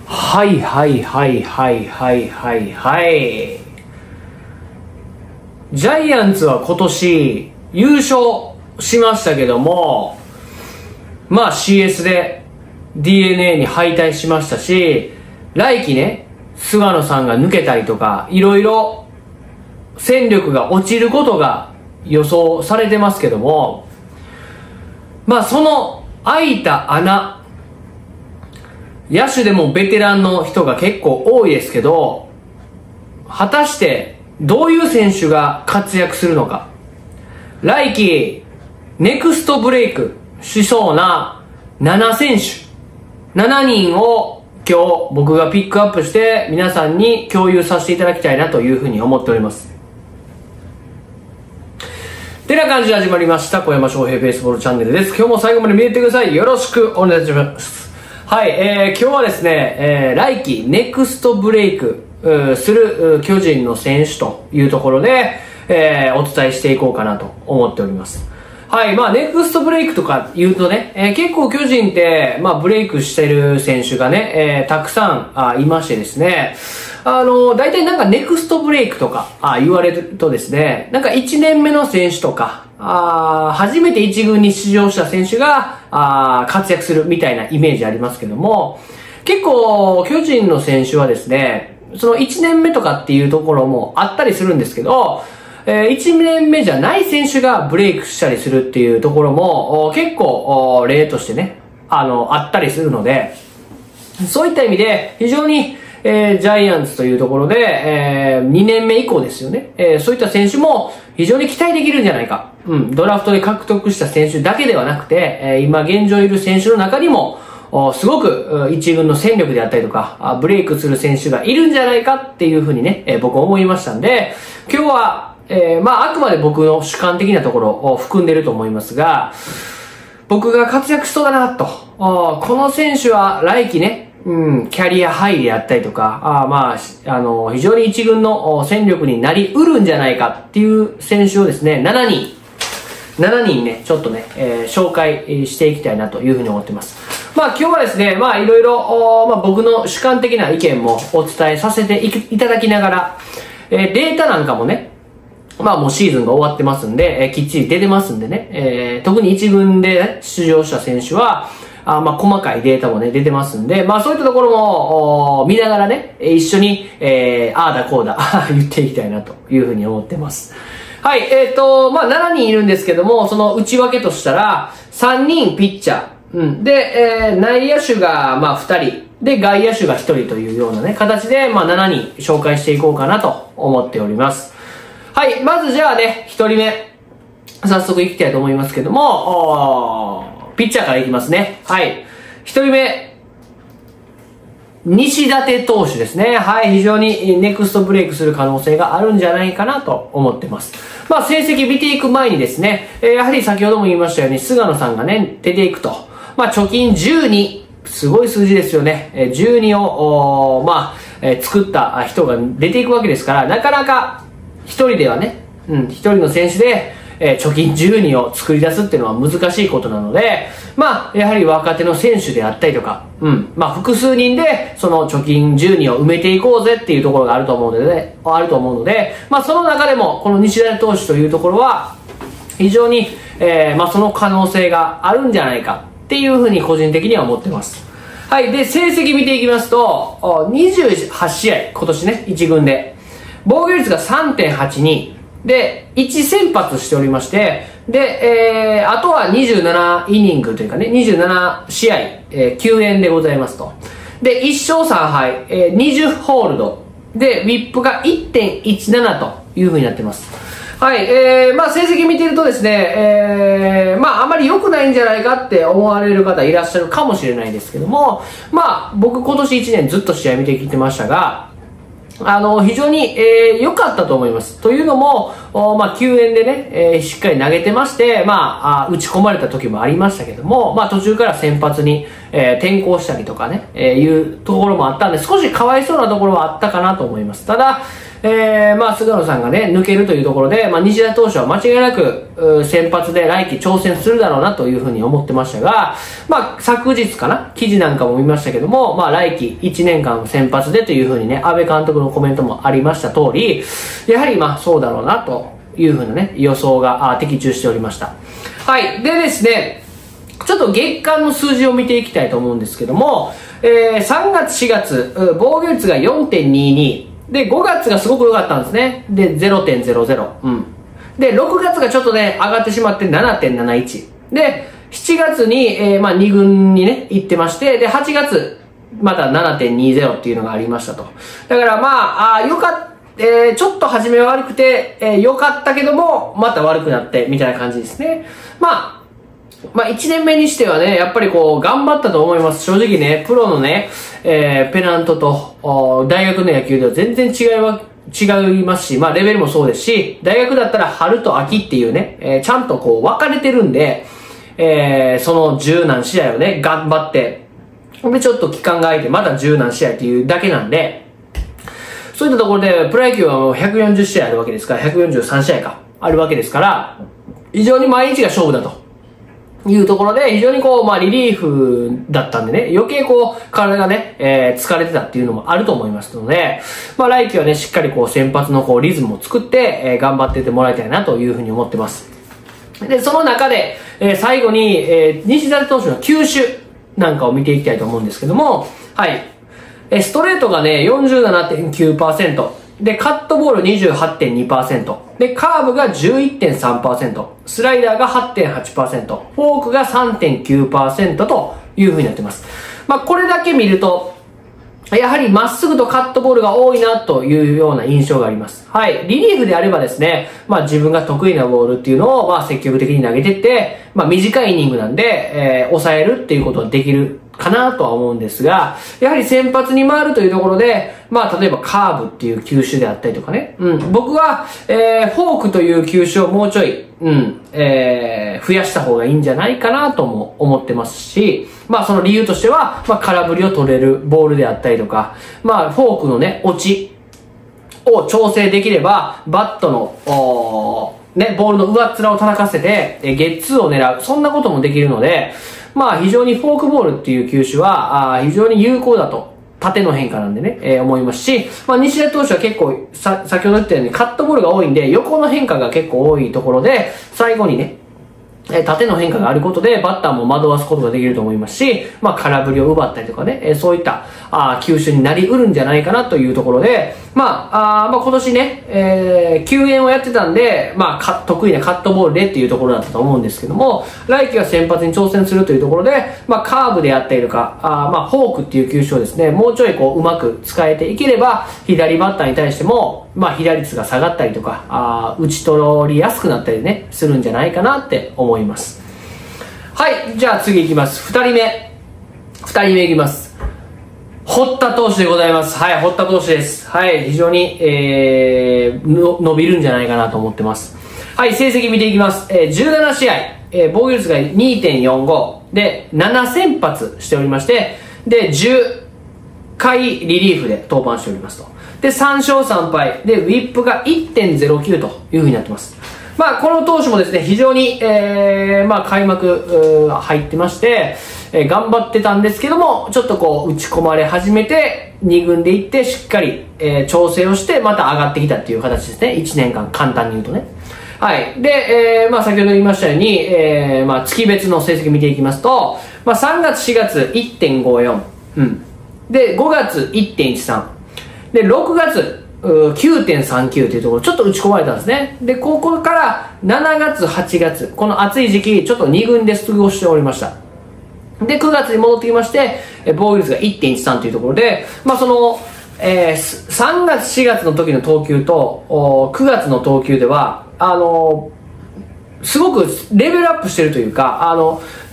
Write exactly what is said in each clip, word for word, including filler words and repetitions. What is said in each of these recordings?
はいはいはいはいはいはいはい。ジャイアンツは今年優勝しましたけども、まあ シーエス で ディーエヌエー に敗退しましたし、来季ね、菅野さんが抜けたりとか、いろいろ戦力が落ちることが予想されてますけども、まあその空いた穴、野手でもベテランの人が結構多いですけど、果たしてどういう選手が活躍するのか。来季ネクストブレイクしそうななな選手、ななにんを今日僕がピックアップして皆さんに共有させていただきたいなというふうに思っております。てな感じで始まりました小山翔平ベースボールチャンネルです。今日も最後まで見ててください。よろしくお願いします。はい、えー、今日はですね、えー、来季ネクストブレイクする巨人の選手というところで、えー、お伝えしていこうかなと思っております。はい、まあネクストブレイクとか言うとね、えー、結構巨人って、まあブレイクしてる選手がね、えー、たくさんあいましてですね、あの、大体なんかネクストブレイクとかあ言われるとですね、なんかいちねんめの選手とか、あ初めて一軍に出場した選手があ活躍するみたいなイメージありますけども、結構巨人の選手はですね、そのいちねんめとかっていうところもあったりするんですけど、えー、いちねんめじゃない選手がブレイクしたりするっていうところも結構例としてね、あの、あったりするので、そういった意味で非常に、えー、ジャイアンツというところで、えー、にねんめ以降ですよね、えー、そういった選手も非常に期待できるんじゃないか。うん、ドラフトで獲得した選手だけではなくて、えー、今現状いる選手の中にもすごく一軍の戦力であったりとか、ブレイクする選手がいるんじゃないかっていうふうにね、えー、僕は思いましたんで、今日はえー、まあ、あくまで僕の主観的なところを含んでいると思いますが、僕が活躍しそうだなと。この選手は来季ね、うん、キャリアハイであったりとか、あまあ、あの、非常に一軍の戦力になり得るんじゃないかっていう選手をですね、しちにん、しちにんね、ちょっとね、えー、紹介していきたいなというふうに思っています。まあ今日はですね、まあいろいろ、まあ僕の主観的な意見もお伝えさせていただきながら、えー、データなんかもね、まあもうシーズンが終わってますんで、えー、きっちり出てますんでね、えー、特に一軍で出場した選手は、あまあ細かいデータもね、出てますんで、まあそういったところも見ながらね、一緒に、えー、ああだこうだ言っていきたいなというふうに思ってます。はい、えっと、まあしちにんいるんですけども、その内訳としたら、さんにんピッチャー、うん、で、えー、内野手がまあふたり、で、外野手がひとりというようなね、形で、まあしちにん紹介していこうかなと思っております。はい、まずじゃあね、一人目、早速いきたいと思いますけども、ピッチャーからいきますね。はい。一人目、西舘投手ですね。はい、非常にネクストブレイクする可能性があるんじゃないかなと思ってます。まあ、成績見ていく前にですね、やはり先ほども言いましたように、菅野さんがね、出ていくと。まあ、貯金じゅうに、すごい数字ですよね。じゅうにを、まあ、作った人が出ていくわけですから、なかなか、一人ではね、うん、一人の選手で、えー、貯金じゅうにを作り出すっていうのは難しいことなので、まあ、やはり若手の選手であったりとか、うん、まあ、複数人で、その貯金じゅうにを埋めていこうぜっていうところがあると思うので、ね、あると思うので、まあ、その中でも、この西舘投手というところは、非常に、えー、まあ、その可能性があるんじゃないかっていうふうに個人的には思ってます。はい。で、成績見ていきますと、にじゅうはちしあい、今年ね、一軍で。防御率が さんてんはちに で、いち先発しておりまして、で、えー、あとはにじゅうななイニングというかね、にじゅうななしあい、えー、救援でございますと。で、いっしょうさんはい、えー、にじゅうホールド。で、ウィップが いってんいちなな という風になってます。はい、えー、まあ成績見てるとですね、えー、まああまり良くないんじゃないかって思われる方いらっしゃるかもしれないですけども、まあ僕今年いちねんずっと試合見てきてましたが、あの、非常に、えー、良かったと思います。というのも、まあ、救援でね、えー、しっかり投げてまして、まあ、あ打ち込まれた時もありましたけども、まあ、途中から先発に、えー、転向したりとかね、えー、いうところもあったんで、少しかわいそうなところはあったかなと思います。ただ、 えー、まあ、菅野さんがね、抜けるというところで、まあ、西田投手は間違いなく、先発で来季挑戦するだろうなというふうに思ってましたが、まあ、昨日かな、記事なんかも見ましたけども、まあ、来季いちねんかん先発でというふうにね、安倍監督のコメントもありました通り、やはりまあ、そうだろうなというふうなね、予想が的中しておりました。はい。でですね、ちょっと月間の数字を見ていきたいと思うんですけども、えー、さんがつしがつ、防御率が よんてんにーにー。で、ごがつがすごく良かったんですね。で、ゼロてんゼロゼロ。うん。で、ろくがつがちょっとね、上がってしまって ななてんなないち。で、しちがつに、えー、まあに軍にね、行ってまして、で、はちがつ、また ななてんにーゼロ っていうのがありましたと。だからまあ、あよかった、えー、ちょっと初めは悪くて、えー、良かったけども、また悪くなって、みたいな感じですね。まあ、まあ一年目にしてはね、やっぱりこう、頑張ったと思います。正直ね、プロのね、えー、ペナントと、大学の野球では全然違いは、違いますし、まあレベルもそうですし、大学だったら春と秋っていうね、えー、ちゃんとこう分かれてるんで、えー、その十何試合をね、頑張って、で、ちょっと期間が空いて、まだ十何試合っていうだけなんで、そういったところで、プロ野球はもうひゃくよんじゅう試合あるわけですから、ひゃくよんじゅうさん試合か、あるわけですから、非常に毎日が勝負だと。いうところで、非常にこう、まあ、リリーフだったんでね、余計こう、体がね、えー、疲れてたっていうのもあると思いますので、まあ、来季はね、しっかりこう、先発のこう、リズムを作って、えー、頑張ってってもらいたいなというふうに思ってます。で、その中で、えー、最後に、えー、西舘投手の球種なんかを見ていきたいと思うんですけども、はい。えー、ストレートがね、よんじゅうななてんきゅうパーセント。で、カットボール にじゅうはちてんにパーセント。で、カーブが じゅういってんさんパーセント。スライダーが はちてんはちパーセント。フォークが さんてんきゅうパーセント という風になってます。まあ、これだけ見ると、やはりまっすぐとカットボールが多いなというような印象があります。はい。リリーフであればですね、まあ自分が得意なボールっていうのをまあ積極的に投げていって、まあ短いイニングなんで、えー、抑えるっていうことができるかなとは思うんですが、やはり先発に回るというところで、まあ例えばカーブっていう球種であったりとかね。うん。僕は、えー、フォークという球種をもうちょい、うん、えー、増やした方がいいんじゃないかなとも思ってますし、まあその理由としては、まあ空振りを取れるボールであったりとか、まあフォークのね、落ちを調整できれば、バットの、おーね、ボールの上っ面を叩かせて、えゲッツーを狙う。そんなこともできるので、まあ非常にフォークボールっていう球種は、あ非常に有効だと。縦の変化なんでね、えー、思いますし、まあ西田投手は結構、さ、先ほど言ったようにカットボールが多いんで、横の変化が結構多いところで、最後にね、えー、縦の変化があることで、バッターも惑わすことができると思いますし、まあ空振りを奪ったりとかね、えー、そういった、あ球種になり得るんじゃないかなというところで、まあ、あまあ今年ね、えー、救援をやってたんで、まあか得意なカットボールでっていうところだったと思うんですけども、来季は先発に挑戦するというところで、まあカーブであったりとか、あまあフォークっていう球種をですね、もうちょいこううまく使えていければ、左バッターに対しても、まあ被打率が下がったりとか、あ打ち取りやすくなったりね、するんじゃないかなって思います。はい、じゃあ次行きます。二人目。二人目いきます。堀田投手でございます。はい、堀田投手です。はい、非常に、えー、の伸びるんじゃないかなと思ってます。はい、成績見ていきます。えー、じゅうなな試合、えー、防御率が にてんよんご で、なな先発しておりまして、で、じゅっかいリリーフで登板しておりますと。で、さんしょうさんぱい。で、ウィップが いってんゼロきゅう という風になってます。まあ、この投手もですね、非常に、えー、まあ、開幕、入ってまして、えー、頑張ってたんですけども、ちょっとこう、打ち込まれ始めて、に軍で行って、しっかり、えー、調整をして、また上がってきたっていう形ですね。いちねんかん、簡単に言うとね。はい。で、えー、まあ、先ほど言いましたように、えー、まあ、月別の成績見ていきますと、まあ、さんがつ、しがつ、いってんごよん。うん。で、ごがつ、いってんいちさん。で、ろくがつ、きゅうてんさんきゅう というところ、ちょっと打ち込まれたんですね。で、ここからしちがつ、はちがつ、この暑い時期、ちょっとに軍で過ごしておりました。で、くがつに戻ってきまして、防御率が いってんいちさん というところで、まあその、えー、さんがつ、しがつの時の投球と、くがつの投球では、あのー、すごくレベルアップしてるというか、あの、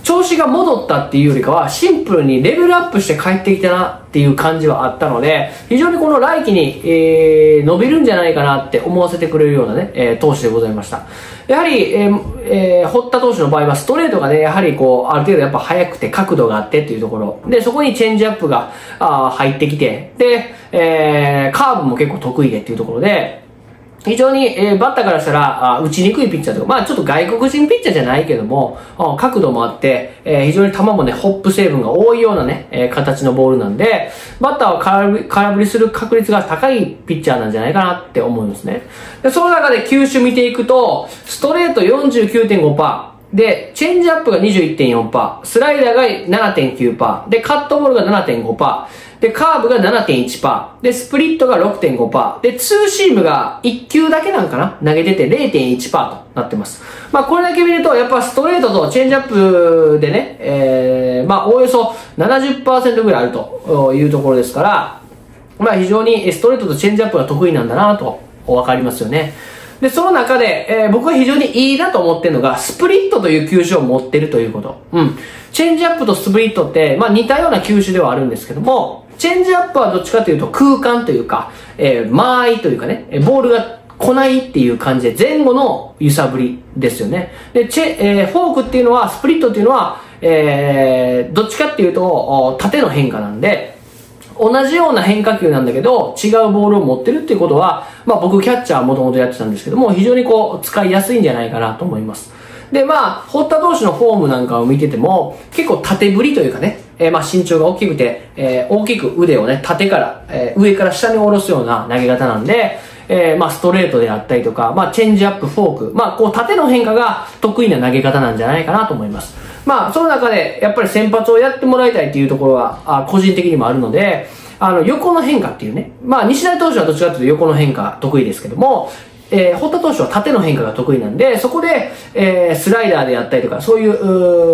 調子が戻ったっていうよりかは、シンプルにレベルアップして帰ってきたなっていう感じはあったので、非常にこの来季に、えー、伸びるんじゃないかなって思わせてくれるようなね、えー、投手でございました。やはり、えーえー、堀田投手の場合はストレートがね、やはりこう、ある程度やっぱ速くて角度があってっていうところ。で、そこにチェンジアップがあ入ってきて、で、えー、カーブも結構得意でっていうところで、非常に、えー、バッターからしたら、あ打ちにくいピッチャーとか、まあちょっと外国人ピッチャーじゃないけども、角度もあって、えー、非常に球もね、ホップ成分が多いようなね、えー、形のボールなんで、バッターは空振り、空振りする確率が高いピッチャーなんじゃないかなって思うんですね。で、その中で球種見ていくと、ストレート よんじゅうきゅうてんごパーセント、で、チェンジアップが にじゅういってんよんパーセント、スライダーが ななてんきゅうパーセント、で、カットボールが ななてんごパーセント、で、カーブが ななてんいちパーセント、で、スプリットが ろくてんごパーセント、で、ツーシームがいっきゅうだけなんかな投げてて れいてんいちパーセントとなってます。まあ、これだけ見ると、やっぱストレートとチェンジアップでね、えー、まあ、おおよそ ななじゅっパーセント ぐらいあるというところですから、まあ、非常にストレートとチェンジアップが得意なんだなと、わかりますよね。で、その中で、えー、僕が非常にいいなと思ってるのが、スプリットという球種を持ってるということ。うん。チェンジアップとスプリットって、まあ似たような球種ではあるんですけども、チェンジアップはどっちかというと空間というか、えー、間合いというかね、ボールが来ないっていう感じで前後の揺さぶりですよね。で、チェ、えー、フォークっていうのは、スプリットっていうのは、えー、どっちかっていうと、縦の変化なんで、同じような変化球なんだけど、違うボールを持ってるっていうことは、まあ僕キャッチャーもともとやってたんですけども、非常にこう使いやすいんじゃないかなと思います。で、まあ、堀田投手のフォームなんかを見てても、結構縦振りというかね、えー、まあ身長が大きくて、えー、大きく腕をね、縦から、えー、上から下に下ろすような投げ方なんで、えー、まあストレートであったりとか、まあチェンジアップ、フォーク、まあこう縦の変化が得意な投げ方なんじゃないかなと思います。まあその中でやっぱり先発をやってもらいたいっていうところは、あ個人的にもあるので、あの横の変化っていうね、まあ西成投手はどっちかというと横の変化得意ですけども、えー、堀田投手は縦の変化が得意なんで、そこで、えー、スライダーであったりとか、そういう、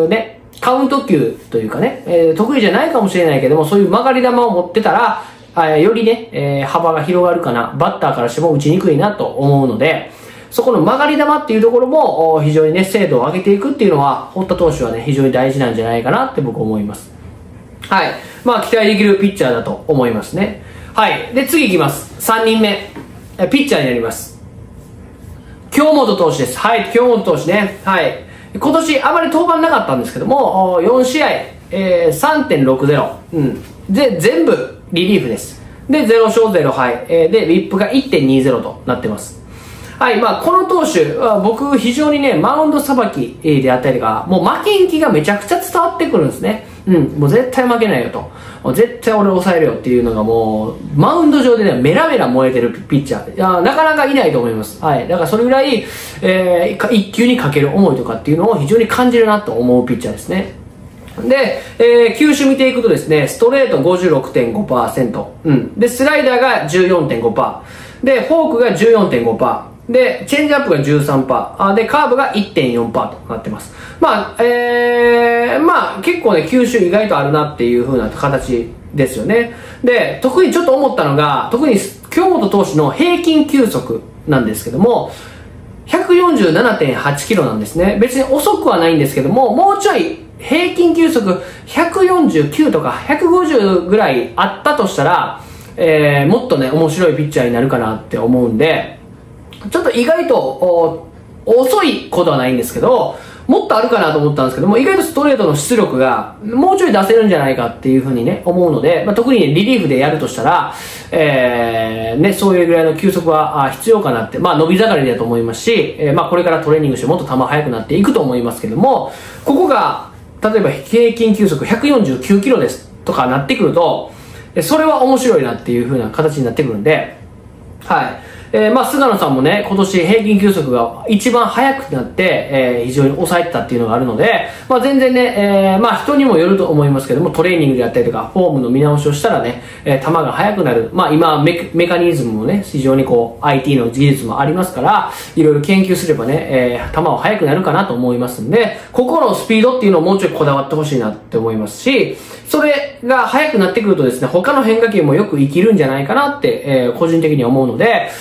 うね、カウント球というかね、えー、得意じゃないかもしれないけども、そういう曲がり球を持ってたら、えー、よりね、えー、幅が広がるかな、バッターからしても打ちにくいなと思うので、そこの曲がり球っていうところも、非常にね、精度を上げていくっていうのは、堀田投手はね、非常に大事なんじゃないかなって僕思います。はい。まあ、期待できるピッチャーだと思いますね。はい。で、次いきます。さんにんめ。ピッチャーになります。京本投手です。はい、京本投手ね。はい。今年あまり登板なかったんですけども、よんしあい、えー、さんてんろくゼロ。うん。で、全部リリーフです。で、ゼロしょうゼロはい。えー、で、ウィップが いってんにゼロ となってます。はい、まあ、この投手は僕非常にね、マウンドさばきであったりとか、もう負けん気がめちゃくちゃ伝わってくるんですね。うん、もう絶対負けないよと。絶対俺抑えるよっていうのがもう、マウンド上でね、メラメラ燃えてるピッチャー。いや、なかなかいないと思います。はい。だからそれぐらい、えー、一球にかける思いとかっていうのを非常に感じるなと思うピッチャーですね。で、えー、球種見ていくとですね、ストレート ごじゅうろくてんごパーセント。うん。で、スライダーが じゅうよんてんごパーセント。で、フォークが じゅうよんてんごパーセント。で、チェンジアップが じゅうさんパーセント。で、カーブが いってんよんパーセント となってます。まあ、えー、まあ、結構ね、球種意外とあるなっていう風な形ですよね。で、特にちょっと思ったのが、特に京本投手の平均球速なんですけども、ひゃくよんじゅうななてんはちキロなんですね。別に遅くはないんですけども、もうちょい平均球速ひゃくよんじゅうきゅうとかひゃくごじゅうぐらいあったとしたら、えー、もっとね、面白いピッチャーになるかなって思うんで、ちょっと意外と遅いことはないんですけど、もっとあるかなと思ったんですけども、意外とストレートの出力がもうちょい出せるんじゃないかっていうふうにね、思うので、まあ、特に、ね、リリーフでやるとしたら、えー、ね、そういうぐらいの球速は必要かなって、まあ伸び盛りだと思いますし、えー、まあこれからトレーニングしてもっと球速くなっていくと思いますけども、ここが、例えば平均球速ひゃくよんじゅうきゅうキロですとかなってくると、それは面白いなっていうふうな形になってくるんで、はい。えー、まあ、菅野さんもね、今年平均球速が一番速くなって、えー、非常に抑えてたっていうのがあるので、まあ、全然ね、えー、まあ、人にもよると思いますけども、トレーニングであったりとか、フォームの見直しをしたらね、えー、球が速くなる。まあ、今メ、メカニズムもね、非常にこう、アイティー の技術もありますから、いろいろ研究すればね、えー、球は速くなるかなと思いますんで、ここのスピードっていうのをもうちょいこだわってほしいなって思いますし、それが速くなってくるとですね、他の変化球もよく生きるんじゃないかなって、えー、個人的に思うので、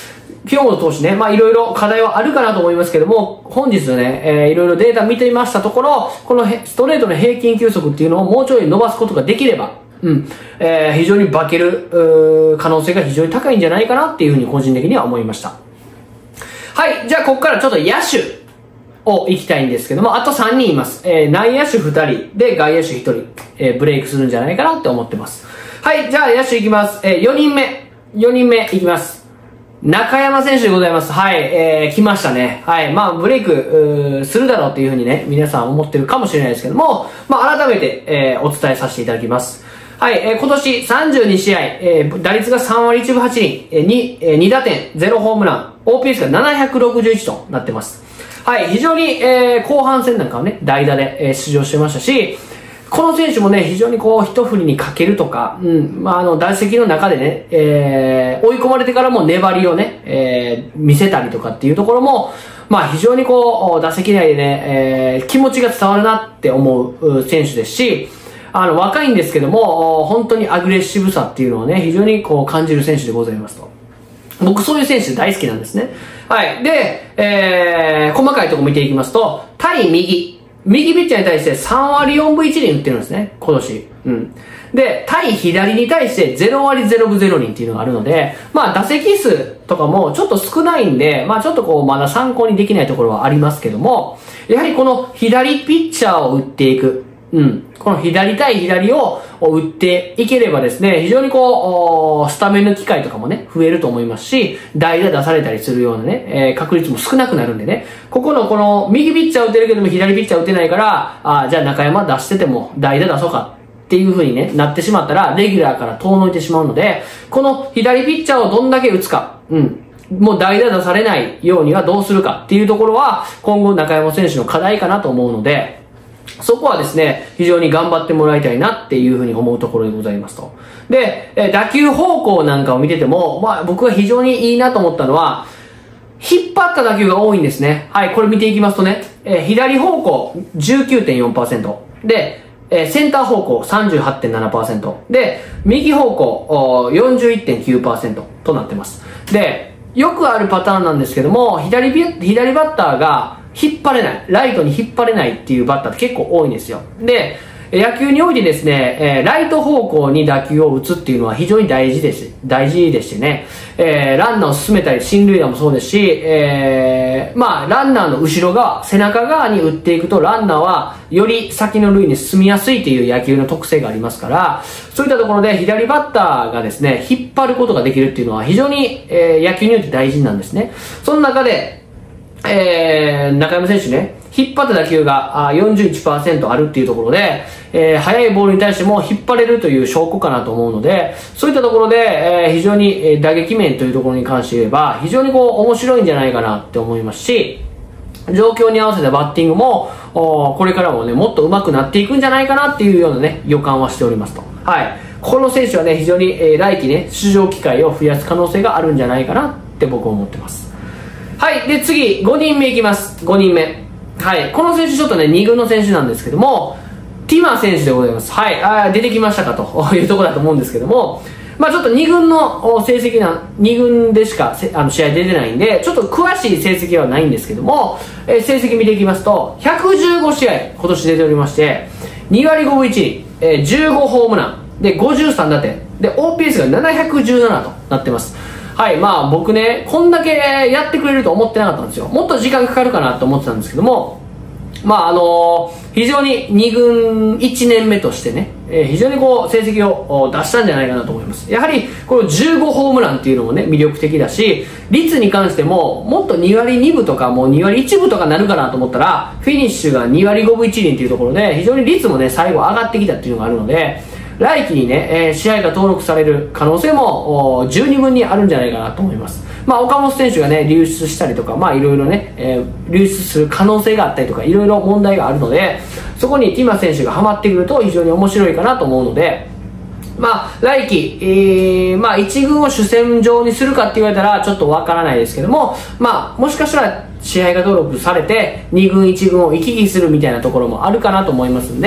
清本投手ね、まあいろいろ課題はあるかなと思いますけども、本日ね、えー、いろいろデータ見てみましたところ、このストレートの平均球速っていうのをもうちょい伸ばすことができれば、うん、えー、非常に化ける、可能性が非常に高いんじゃないかなっていうふうに個人的には思いました。はい、じゃあここからちょっと野手を行きたいんですけども、あとさんにんいます。えー、内野手ふたりで外野手ひとり、えー、ブレイクするんじゃないかなって思ってます。はい、じゃあ野手行きます。えー、よにんめ、よにんめ行きます。中山選手でございます。はい、えー、来ましたね。はい、まあ、ブレイク、するだろうっていうふうにね、皆さん思ってるかもしれないですけども、まあ、改めて、えー、お伝えさせていただきます。はい、えー、今年さんじゅうにしあい、えー、打率がさんわりいちぶはちりん、えー、に、えー、に打点、ゼロホームラン、オーピーエス がななひゃくろくじゅういちとなってます。はい、非常に、えー、後半戦なんかはね、代打で、えー、出場してましたし、この選手もね、非常にこう、一振りにかけるとか、うん、まあ、あの、打席の中でね、えー、追い込まれてからも粘りをね、えー、見せたりとかっていうところも、まあ、非常にこう、打席内でね、えー、気持ちが伝わるなって思う選手ですし、あの、若いんですけども、本当にアグレッシブさっていうのをね、非常にこう、感じる選手でございますと。僕そういう選手大好きなんですね。はい。で、えー、細かいところ見ていきますと、対右。右ピッチャーに対してさんわりよんぶいちりん打ってるんですね、今年。うん。で、対左に対してゼロわりゼロぶゼロりんっていうのがあるので、まあ打席数とかもちょっと少ないんで、まあちょっとこうまだ参考にできないところはありますけども、やはりこの左ピッチャーを打っていく。うん。この左対左を打っていければですね、非常にこう、スタメンの機会とかもね、増えると思いますし、代打出されたりするようなね、えー、確率も少なくなるんでね、ここのこの、右ピッチャー打てるけども左ピッチャー打てないから、あじゃあ中山出してても代打出そうかっていう風にね、なってしまったら、レギュラーから遠のいてしまうので、この左ピッチャーをどんだけ打つか、うん。もう代打出されないようにはどうするかっていうところは、今後中山選手の課題かなと思うので、そこはですね、非常に頑張ってもらいたいなっていうふうに思うところでございますと。で、え打球方向なんかを見てても、まあ僕が非常にいいなと思ったのは、引っ張った打球が多いんですね。はい、これ見ていきますとね、え左方向 じゅうきゅうてんよんパーセント。で、えセンター方向 さんじゅうはちてんななパーセント。で、右方向 よんじゅういってんきゅうパーセント となってます。で、よくあるパターンなんですけども、左ビ、左バッターが引っ張れない、ライトに引っ張れないっていうバッターって結構多いんですよ。で、野球においてですね、えー、ライト方向に打球を打つっていうのは非常に大事です。大事でしてね、えー、ランナーを進めたり、進塁打もそうですし、えー、まあ、ランナーの後ろ側、背中側に打っていくと、ランナーはより先の塁に進みやすいという野球の特性がありますから、そういったところで左バッターがですね、引っ張ることができるっていうのは非常に、えー、野球において大事なんですね。その中で、えー、中山選手ね、引っ張った打球が よんじゅういちパーセント あるっていうところで、えー、速いボールに対しても引っ張れるという証拠かなと思うので、そういったところで、えー、非常に打撃面というところに関して言えば、非常にこう面白いんじゃないかなって思いますし、状況に合わせたバッティングも、これからもね、もっと上手くなっていくんじゃないかなっていうようなね、予感はしておりますと。はい。この選手はね、非常に、えー、来季ね、出場機会を増やす可能性があるんじゃないかなって僕は思ってます。はい。で、次、ごにんめいきます。ごにんめ。はい。この選手ちょっとね、に軍の選手なんですけども、ティマ選手でございます。はい。あ出てきましたかというところだと思うんですけども、まあちょっとに軍の成績な、に軍でしかあの試合出てないんで、ちょっと詳しい成績はないんですけども、えー、成績見ていきますと、ひゃくじゅうごしあい今年出ておりまして、にわりごぶいちりん、えー、じゅうごホームラン、で、ごじゅうさんだてん、で、オーピーエス がななひゃくじゅうななとなってます。はい、まあ僕ね、こんだけやってくれると思ってなかったんですよ。もっと時間かかるかなと思ってたんですけども、まああのー、非常にに軍いちねんめとしてね、えー、非常にこう成績を出したんじゃないかなと思います。やはりこのじゅうごホームランっていうのもね、魅力的だし、率に関してももっとにわりにぶとかもうにわりいちぶとかなるかなと思ったら、フィニッシュがにわりごぶいちりんっていうところで、非常に率もね、最後上がってきたっていうのがあるので、来季にね、えー、試合が登録される可能性も十二分にあるんじゃないかなと思います。まあ、岡本選手がね、流出したりとか、まあ、いろいろね、えー、流出する可能性があったりとか、いろいろ問題があるので、そこにティマ選手がハマってくると非常に面白いかなと思うので、まあ、来季、えー、まあ、一軍を主戦場にするかって言われたら、ちょっとわからないですけども、まあ、もしかしたら、試合が登録されて、に軍いち軍を行き来するみたいなところもあるかなと思いますんで、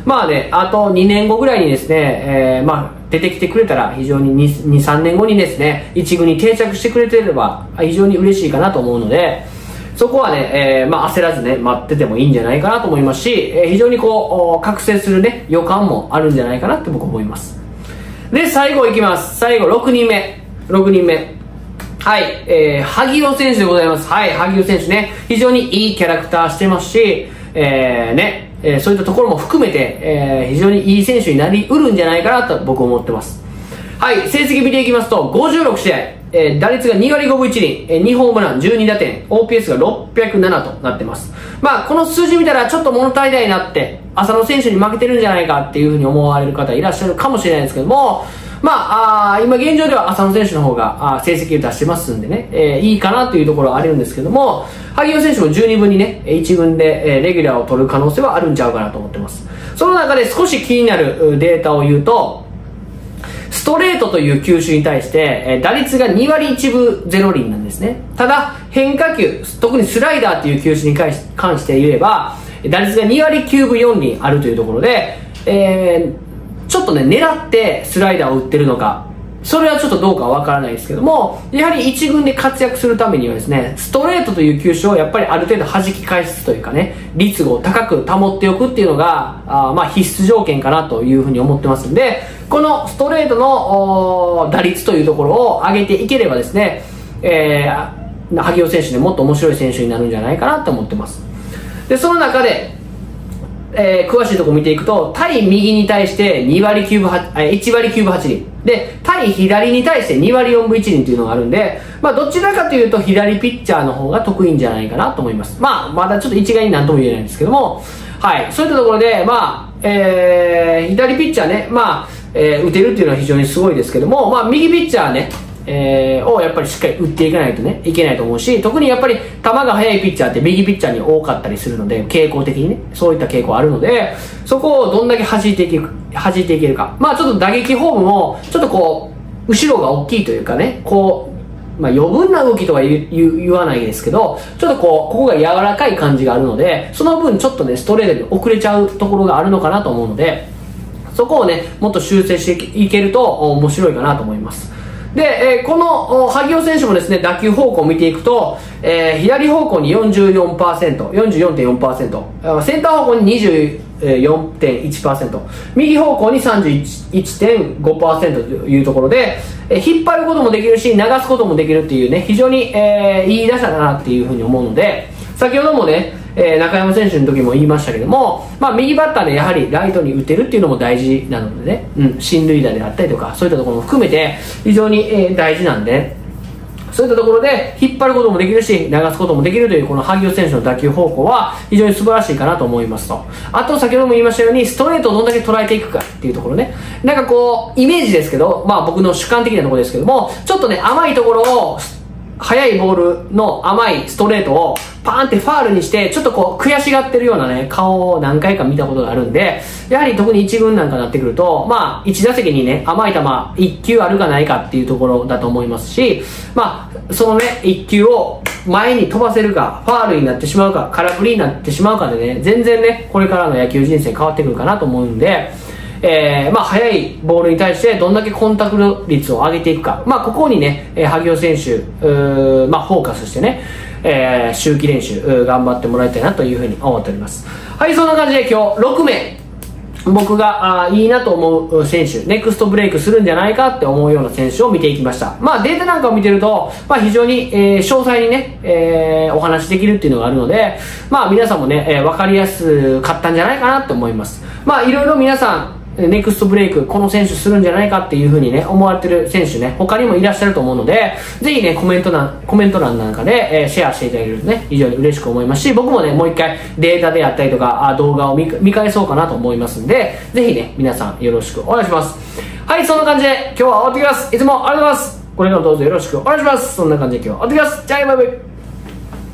まあね、あとにねんごぐらいにですね、えー、まあ、出てきてくれたら非常にに、さんねんごにですね、一軍に定着してくれてれば非常に嬉しいかなと思うので、そこはね、えー、まあ焦らずね、待っててもいいんじゃないかなと思いますし、えー、非常にこう、覚醒するね、予感もあるんじゃないかなって僕は思います。で、最後いきます。最後ろくにんめ。ろくにんめ。はい、えー、萩尾選手でございます。はい、萩尾選手ね、非常にいいキャラクターしてますし、えー、ね、えー、そういったところも含めて、えー、非常にいい選手になりうるんじゃないかなと僕は思ってます。はい、成績見ていきますと、ごじゅうろくしあい、えー、打率がにわりごぶいちりん、えー、にホームラン、じゅうにだてん、オーピーエス がろっぴゃくななとなってます。まあ、この数字見たらちょっと物足りないなって、浅野選手に負けてるんじゃないかっていうふうに思われる方いらっしゃるかもしれないですけども、まあ、あ今現状では浅野選手の方があ成績を出してますんでね、えー、いいかなというところはあるんですけども、萩尾選手も十二分にね、一軍で、えー、レギュラーを取る可能性はあるんちゃうかなと思ってます。その中で少し気になるデータを言うと、ストレートという球種に対して、えー、打率がにわりいちぶぜろりんなんですね。ただ、変化球、特にスライダーという球種に関して言えば、打率がにわりきゅうぶよんりんあるというところで、えーちょっとね、狙ってスライダーを打ってるのか、それはちょっとどうかわからないですけども、やはり一軍で活躍するためにはですね、ストレートという球種をやっぱりある程度弾き返すというかね、率を高く保っておくっていうのが、あまあ必須条件かなというふうに思ってますんで、このストレートの打率というところを上げていければですね、えー、萩尾選手でもっと面白い選手になるんじゃないかなと思ってます。で、その中で、えー、詳しいところ見ていくと、対右に対してにわりきゅうぶはち、いちわりきゅうぶはちりん。で、対左に対してにわりよんぶいちりんというのがあるんで、まあどちらかというと左ピッチャーの方が得意んじゃないかなと思います。まあまだちょっと一概になんとも言えないんですけども、はい。そういったところで、まあ、えー、左ピッチャーね、まあ、えー、打てるっていうのは非常にすごいですけども、まあ右ピッチャーね、えー、をやっぱりしっかり打っていかないとね、いけないと思うし、特にやっぱり球が速いピッチャーって右ピッチャーに多かったりするので、傾向的にね、そういった傾向あるので、そこをどんだけ弾いていけるか、弾いていけるか。まあちょっと打撃フォームも、ちょっとこう、後ろが大きいというかね、こう、まあ余分な動きとは言, 言, 言わないですけど、ちょっとこう、ここが柔らかい感じがあるので、その分ちょっとね、ストレートに遅れちゃうところがあるのかなと思うので、そこをね、もっと修正していけると面白いかなと思います。で、えー、この萩尾選手もですね、打球方向を見ていくと、えー、左方向に よんじゅうよんパーセント、よんじゅうよんてんよんパーセント、センター方向に にじゅうよんてんいちパーセント、右方向に さんじゅういちてんごパーセント というところで、えー、引っ張ることもできるし、流すこともできるっていうね、非常に、えー、いい打者だなっていうふうに思うので、先ほどもね、えー、中山選手の時も言いましたけども、まあ、右バッターでやはりライトに打てるっていうのも大事なのでね、うん、進塁打であったりとか、そういったところも含めて非常に、えー、大事なんで、そういったところで引っ張ることもできるし、流すこともできるというこの萩尾選手の打球方向は非常に素晴らしいかなと思いますと。あと、先ほども言いましたように、ストレートをどんだけ捉えていくかっていうところね。なんかこう、イメージですけど、まあ僕の主観的なところですけども、ちょっとね、甘いところを、速いボールの甘いストレートをパーンってファールにして、ちょっとこう悔しがってるようなね、顔を何回か見たことがあるんで、やはり特に一軍なんかになってくると、まあ、一打席にね、甘い球、一球あるかないかっていうところだと思いますし、まあ、そのね、一球を前に飛ばせるか、ファールになってしまうか、空振りになってしまうかでね、全然ね、これからの野球人生変わってくるかなと思うんで、えー、まあ、速いボールに対してどんだけコンタクト率を上げていくか、まあ、ここにね、えー、萩尾選手、まあ、フォーカスしてね、えー、秋季練習頑張ってもらいたいなというふうに思っております。はい、そんな感じで今日ろくめい、僕があいいなと思う選手、ネクストブレイクするんじゃないかって思うような選手を見ていきました。まあ、データなんかを見てると、まあ、非常に、えー、詳細にね、えー、お話しできるっていうのがあるので、まあ、皆さんもね、えー、分かりやすかったんじゃないかなと思います。まあ、いろいろ皆さん、ネクストブレイク、この選手するんじゃないかっていう風にね、思われてる選手ね、他にもいらっしゃると思うので、ぜひね、コメント欄、コメント欄なんかで、えー、シェアしていただけるとね、非常に嬉しく思いますし、僕もね、もう一回データであったりとか、あ動画を見、見返そうかなと思いますんで、ぜひね、皆さんよろしくお願いします。はい、そんな感じで今日は終わってきます。いつもありがとうございます。これからもどうぞよろしくお願いします。そんな感じで今日は終わってきます。じゃあ、バイバ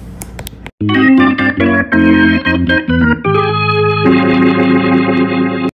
イ。